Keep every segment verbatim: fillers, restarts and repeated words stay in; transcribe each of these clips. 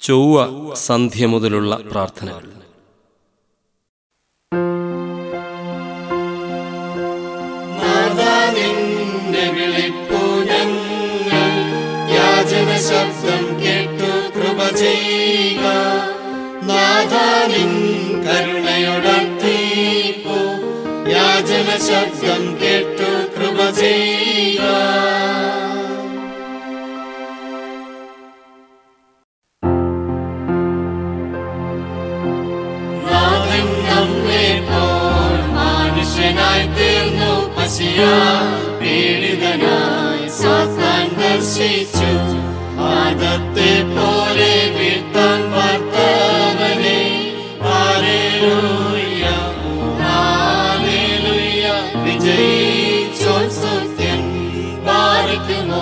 ചൊവ്വ സന്ധ്യ മുതലുള്ള പ്രാർത്ഥനകൾ. ശബ്ദം കേട്ടു കൃപ ചെയ്യുക, നാഥാനിൻ കരുണയോടർത്തിപ്പോ യാചന ശബ്ദം കേട്ടു കൃപ ചെയ്യുക. നാഥൻ നമ്മെപ്പോൾ മനുഷ്യനായി തീർന്നു, പശിയാ പീഡിതനായി സാത്താൻ ദർശിച്ചു. ആദത്തെ പോലെ വീഴ്ത്താൻ വാർത്തവനെ, ഹല്ലേലൂയ ഹല്ലേലൂയ, വിജയിച്ചോൻ സ്തുത്യൻ പാർക്കുമോ.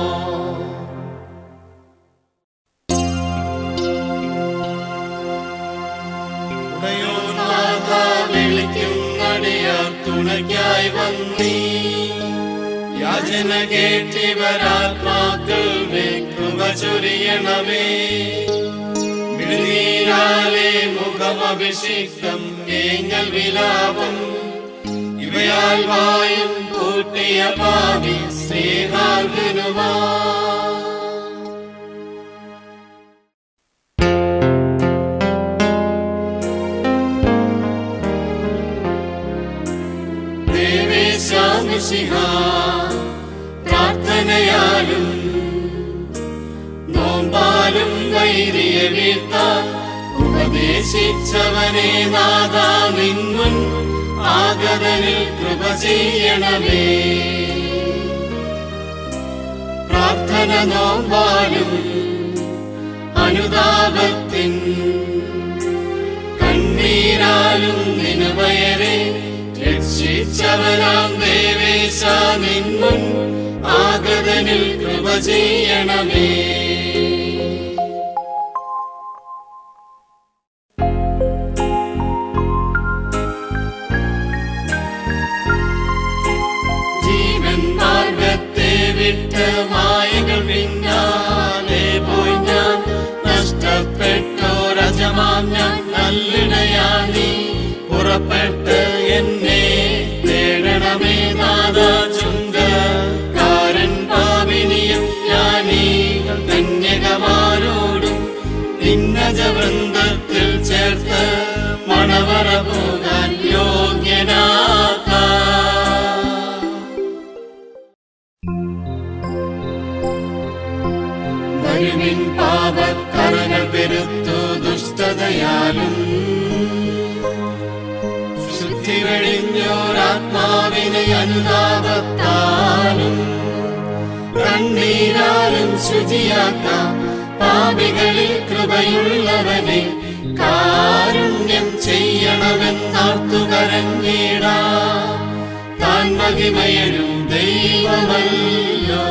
ഉടയോനാഥ വിളിക്കുന്നടിയാർ തുണയ്ക്കായി വന്നീ, യാചന കേട്ടിവരാത്മാക്കൾ കൃപ ചൊരിയണമേ. വിടുനീരാലെ മുഖമഭിഷിക്തം ഏങ്ങൽ വിലാപം, ഇവയാൽ വായും കൂട്ടിയ പാപി സ്നേഹാർഹനുമാ. ദേവേശാമിശിഹാ പ്രാർത്ഥനയാലും നോമ്പാലും വൈരിയ വീഴ്ത്താൻ ഉപദേശിച്ചവനെ, നാഥാ നിൻമുൻ ആഗതനിൽ കൃപ ചെയ്യണമേ. പ്രാർത്ഥന നോമ്പാലും അനുതാപത്തിൻ കണ്ണീരാലും നിനുവയരെ രക്ഷിച്ചവരാം ദേവേശ നിൻമുൻ ആഗതനിൽ കൃപ ചെയ്യണമേ. ജീവൻ മാർഗത്തെ വിട്ട് മായകൾ പിന്നാലെ പോയി ഞാൻ, നഷ്ടപ്പെട്ടോ രജമാം ഞാൻ. നല്ലിടയാണി പുറപ്പെട്ട് എന്നെ തേടണമേ, നാഥാ ചുങ്കകാരൻ പാപിനിയും ഞാനീ കന്യകമാരോടും നിന്നജവൃന്ദത്തിൽ ചേർത്ത് മണവറ പോകാൻ യോഗ്യനാക്കാ. വരുവിൻ പാപക്കറകൾ പെരുത്തു ദുഷ്ടതയാലും, ശുദ്ധി വെടിഞ്ഞോരാത്മാവിനെ അനുതാപത്താലും കണ്ണീരാലും ശുചിയാക്കാം. പാപികളിൽ കൃപയുള്ളവനെ കാരുണ്യം ചെയ്യണമെന്നാർത്തു കരഞ്ഞിടാ. താൻ മഹിമയനും ദൈവമല്ലോ.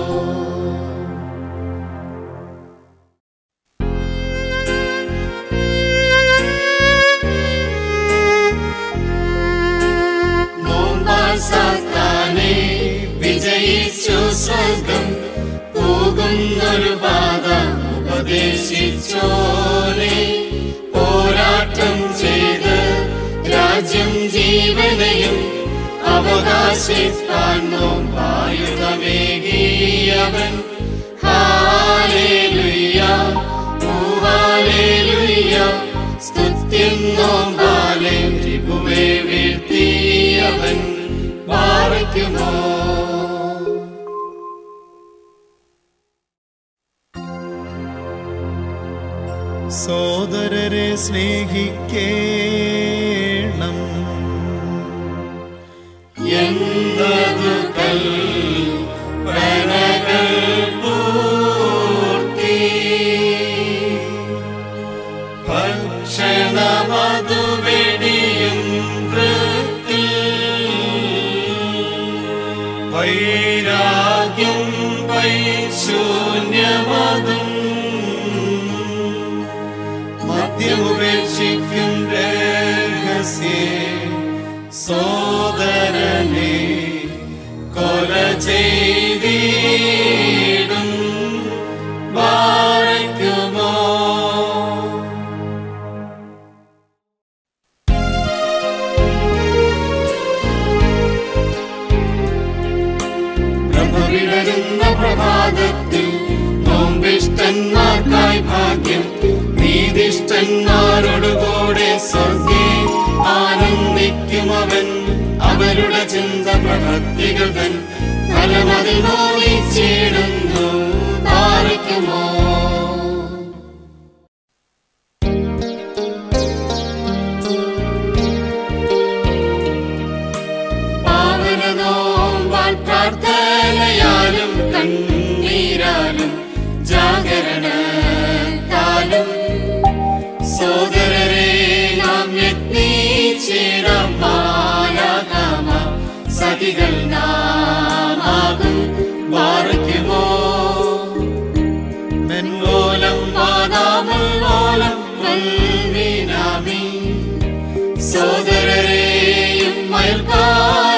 സാത്താനെ വിജയിച്ചു സ്വർഗം പോകുന്നൊരു പാത ഉപദേശിച്ചോനെ, പോരാട്ടം ചെയ്ത് രാജ്യം ജീവനെയും അവകാശിപ്പാൻ നോമ്പായുധമേകിയവൻ. ഹല്ലേലൂയ ഹല്ലേലൂയ, സ്തുത്യം നോമ്പാലെ രിപുവെ വീഴ്ത്തിയവൻ പാർക്കുമോ. സോദരരെ സ്നേഹിക്കേണം, എന്നതു കൽപ്പനകൾ പൂർത്തി. ഭക്ഷണമതു വെടിയും വൃത്തിൽ, വൈരാഗ്യം വൈശൂന്യമതും മദ്യമുപേക്ഷിക്കും രഹസ്യേ. സോദരനെ കൊല ചെയ്തിടും പാർക്കുമോ. പുലരുന്ന പ്രഭാതത്തിൽ നോമ്പിഷ്ടന്മാർക്കായി ഭാഗ്യം, നീതിഷ്ഠന്മാരോടുകൂടെ സ്വർഗ്ഗേ ആനന്ദിക്കുമവൻ. അവരുടെ ചിന്ത പ്രവൃത്തികൾ തൻ ഫലമതിൽ മോഹിച്ചിടുന്നു. പാലിക്കുമോ പാവനനോമ്പാൽ പ്രാർത്ഥനയാലും കണ്ണീരാലും ജാഗരണത്താലും സോദരരെ നാം യത്നിച്ചിടാം. മാലാഖമാ സഖികൾ നാമാകും. പാലിക്കുമോ മെൻമൂലം വാദാമുൽമൂലം വൽമീനാമി. സോദരരെയും അയൽക്കാരെയും